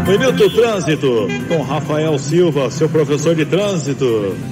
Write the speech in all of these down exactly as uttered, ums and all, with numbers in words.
Minuto Trânsito, com Rafael Silva, seu professor de trânsito.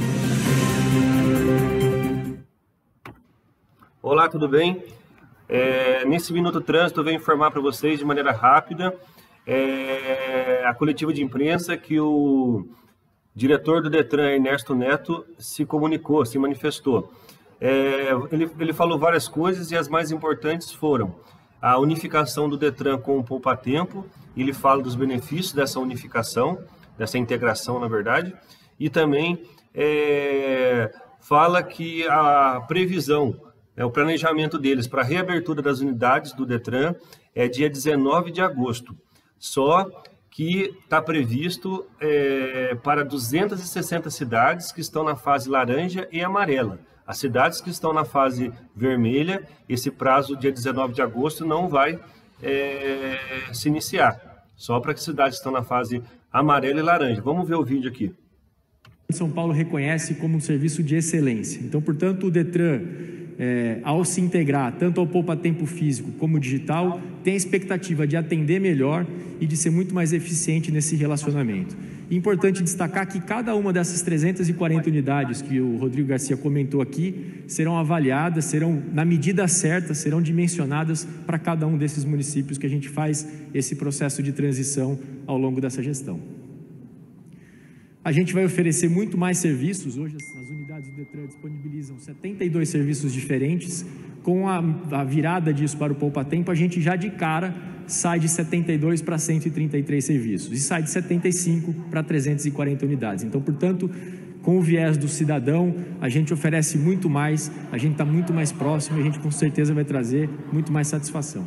Olá, tudo bem? É, nesse Minuto Trânsito eu venho informar para vocês de maneira rápida é, a coletiva de imprensa que o diretor do Detran, Ernesto Neto, se comunicou, se manifestou. É, ele, ele falou várias coisas e as mais importantes foram a unificação do Detran com o Poupa Tempo. Ele fala dos benefícios dessa unificação, dessa integração, na verdade, e também é, fala que a previsão, é, o planejamento deles para a reabertura das unidades do Detran é dia dezenove de agosto, só que está previsto é, para duzentas e sessenta cidades que estão na fase laranja e amarela. As cidades que estão na fase vermelha, esse prazo, dia dezenove de agosto, não vai é, se iniciar. Só para que cidades que estão na fase amarela e laranja. Vamos ver o vídeo aqui. São Paulo reconhece como um serviço de excelência. Então, portanto, o Detran, é, ao se integrar tanto ao Poupa Tempo físico como digital, tem a expectativa de atender melhor e de ser muito mais eficiente nesse relacionamento. Importante destacar que cada uma dessas trezentas e quarenta unidades que o Rodrigo Garcia comentou aqui serão avaliadas, serão, na medida certa, serão dimensionadas para cada um desses municípios que a gente faz esse processo de transição ao longo dessa gestão. A gente vai oferecer muito mais serviços. Hoje as unidades do Detran disponibilizam setenta e dois serviços diferentes. Com a, a virada disso para o Poupa Tempo, a gente já de cara sai de setenta e dois para cento e trinta e três serviços e sai de setenta e cinco para trezentas e quarenta unidades. Então, portanto, com o viés do cidadão, a gente oferece muito mais, a gente está muito mais próximo e a gente com certeza vai trazer muito mais satisfação.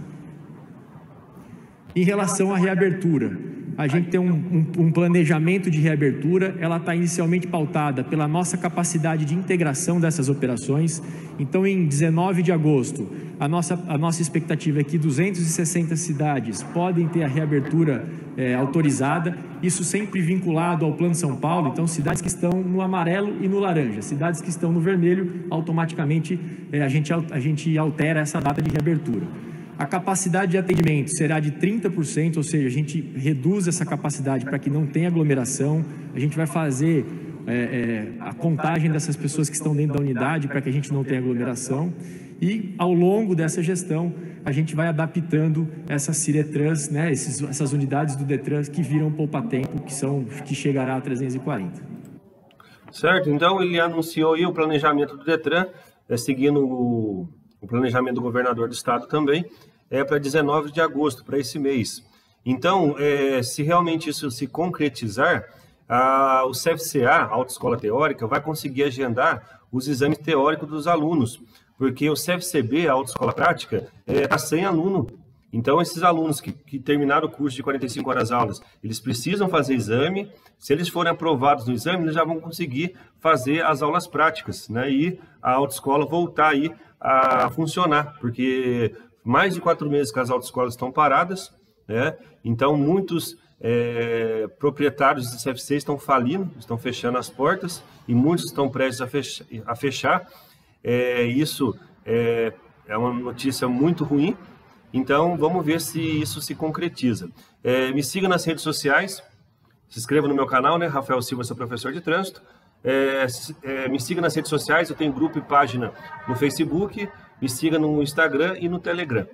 Em relação à reabertura, a gente tem um, um, um planejamento de reabertura, ela está inicialmente pautada pela nossa capacidade de integração dessas operações. Então, em dezenove de agosto, a nossa, a nossa expectativa é que duzentas e sessenta cidades podem ter a reabertura é, autorizada, isso sempre vinculado ao Plano São Paulo. Então, cidades que estão no amarelo e no laranja, cidades que estão no vermelho, automaticamente é, a, gente, a gente altera essa data de reabertura. A capacidade de atendimento será de trinta por cento, ou seja, a gente reduz essa capacidade para que não tenha aglomeração. A gente vai fazer é, é, a contagem dessas pessoas que estão dentro da unidade para que a gente não tenha aglomeração. E, ao longo dessa gestão, a gente vai adaptando essas Ciretrans, né, esses, essas unidades do Detran que viram Poupa Tempo, que, são, que chegará a trezentas e quarenta. Certo, então ele anunciou aí o planejamento do Detran, é, seguindo o... o planejamento do governador do estado também, é para dezenove de agosto, para esse mês. Então, é, se realmente isso se concretizar, a, o C F C A, a Autoescola Teórica, vai conseguir agendar os exames teóricos dos alunos, porque o C F C B, a Autoescola Prática, está é, sem aluno. Então, esses alunos que, que terminaram o curso de quarenta e cinco horas aulas, eles precisam fazer exame. Se eles forem aprovados no exame, eles já vão conseguir fazer as aulas práticas, né? E a autoescola voltar aí a funcionar, porque mais de quatro meses que as autoescolas estão paradas, né? Então, muitos é, proprietários de C F C estão falindo, estão fechando as portas, e muitos estão prestes a fechar. A fechar. É, isso é, é uma notícia muito ruim. Então, vamos ver se isso se concretiza. É, me siga nas redes sociais, se inscreva no meu canal, né? Rafael Silva, seu professor de trânsito. É, é, me siga nas redes sociais, eu tenho grupo e página no Facebook, me siga no Instagram e no Telegram.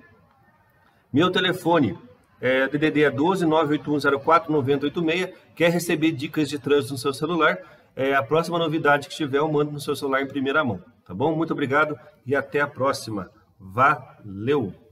Meu telefone é D D D é doze, nove oito um zero quatro, nove zero oito seis. Quer receber dicas de trânsito no seu celular? É, a próxima novidade que tiver, eu mando no seu celular em primeira mão. Tá bom? Muito obrigado e até a próxima. Valeu!